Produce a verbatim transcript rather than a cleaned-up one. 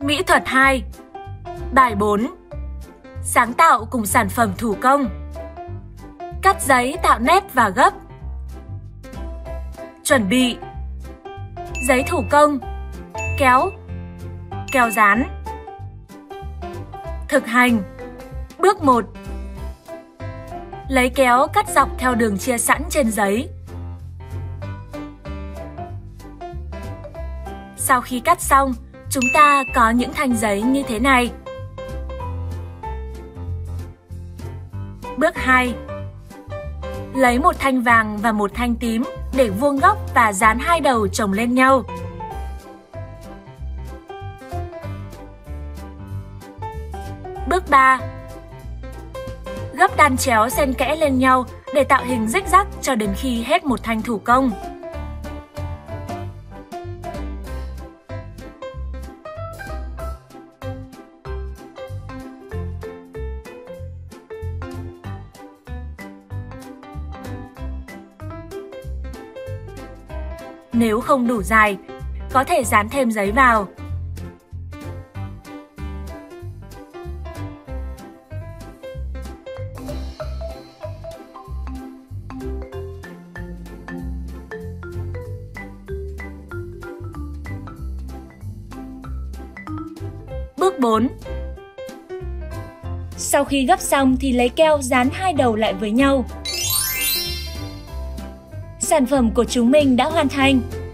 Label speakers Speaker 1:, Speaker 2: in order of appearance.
Speaker 1: Mỹ thuật hai. Bài bốn. Sáng tạo cùng sản phẩm thủ công. Cắt giấy tạo nét và gấp. Chuẩn bị: giấy thủ công, kéo, keo dán. Thực hành: Bước một. Lấy kéo cắt dọc theo đường chia sẵn trên giấy. Sau khi cắt xong, chúng ta có những thanh giấy như thế này. Bước hai. Lấy một thanh vàng và một thanh tím để vuông góc và dán hai đầu chồng lên nhau. Bước ba. Gấp đan chéo xen kẽ lên nhau để tạo hình rích rắc cho đến khi hết một thanh thủ công. Nếu không đủ dài, có thể dán thêm giấy vào. Bước bốn. Sau khi gấp xong thì lấy keo dán hai đầu lại với nhau. Sản phẩm của chúng mình đã hoàn thành.